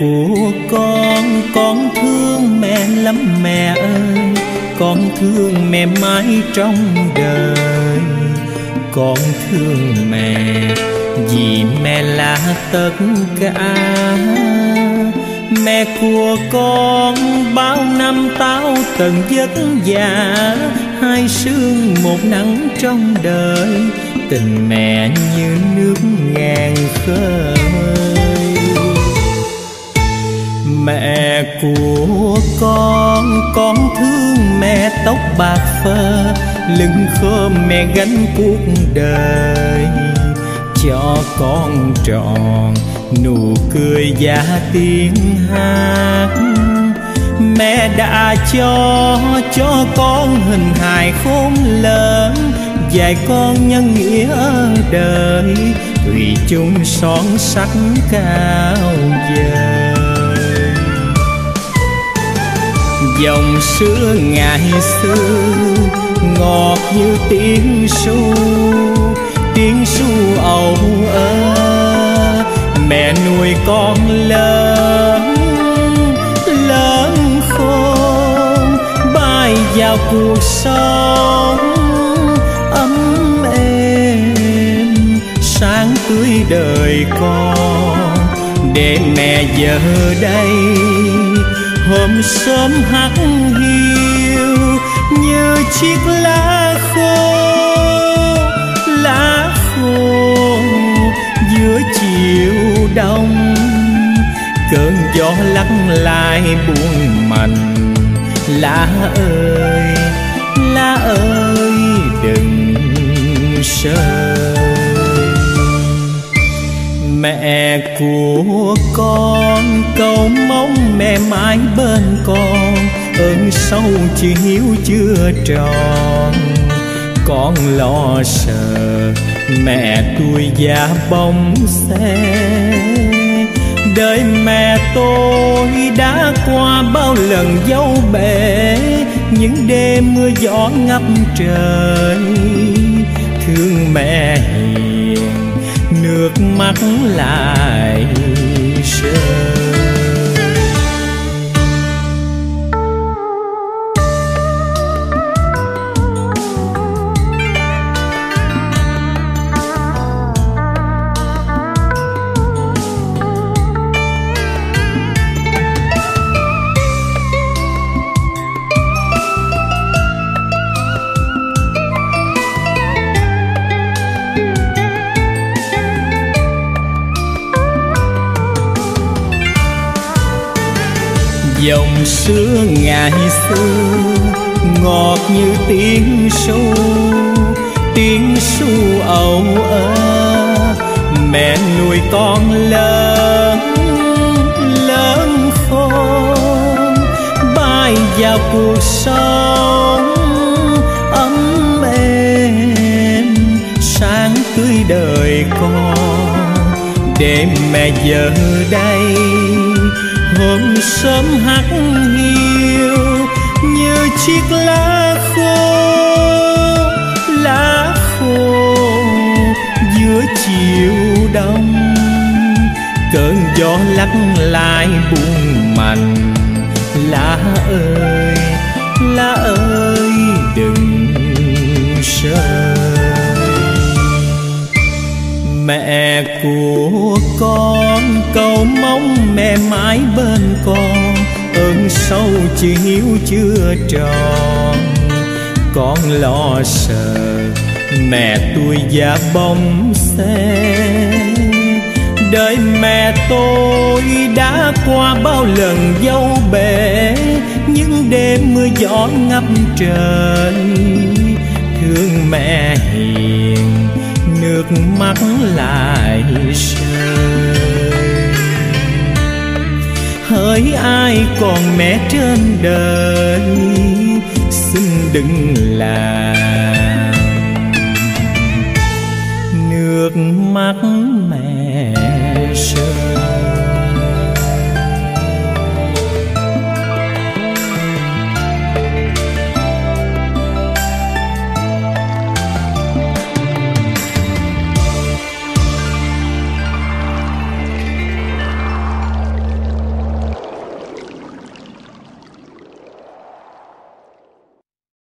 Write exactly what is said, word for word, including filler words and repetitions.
của con, con thương mẹ lắm mẹ ơi. Con thương mẹ mãi trong đời. Con thương mẹ vì mẹ là tất cả. Mẹ của con bao năm tao tận vất vả, hai sương một nắng trong đời. Tình mẹ như nước ngàn khơi. Mẹ của con, con thương mẹ tóc bạc phơ, lưng khom mẹ gánh cuộc đời. Cho con tròn nụ cười và tiếng hát. Mẹ đã cho cho con hình hài khôn lớn, dạy con nhân nghĩa ở đời, thủy chung son sắc cao dời. Dòng xưa ngày xưa ngọt như tiếng ru, tiếng ru âu ơ. Mẹ nuôi con lớn, lớn khôn, bay vào cuộc sống ấm êm, sáng tươi đời con. Để mẹ giờ đây hôm sớm hắt hiu như chiếc lá khô, lá khô giữa chiều đông. Cơn gió lắc lại buồn mành. Lá ơi, lá ơi đừng rơi. Mẹ của con, cầu mong mẹ mãi bên con, ơn sâu chỉ hiếu chưa tròn. Con lo sợ mẹ tôi già bóng xe, đời mẹ tôi đã qua bao lần dâu bể. Những đêm mưa gió ngập trời, thương mẹ hiền nước mắt lại rơi. Dòng xưa ngày xưa ngọt như tiếng ru, tiếng ru âu ơ. Mẹ nuôi con lớn, lớn khôn, bay vào cuộc sống ấm êm, sáng tươi đời con. Để mẹ giờ đây hôm sớm hắt hiu như chiếc lá khô, lá khô giữa chiều đông. Cơn gió lắc lại buồn mành. Lá ơi, lá ơi đừng rơi. Mẹ của con, cầu mong mẹ mãi bên con, ơn sâu chỉ hiếu chưa tròn. Con lo sợ mẹ tôi già bóng xe, đời mẹ tôi đã qua bao lần dâu bể. Những đêm mưa gió ngập trời, thương mẹ hiền nước mắt lại rơi. Hỡi ai còn mẹ trên đời, xin đừng làm nước mắt mẹ rơi.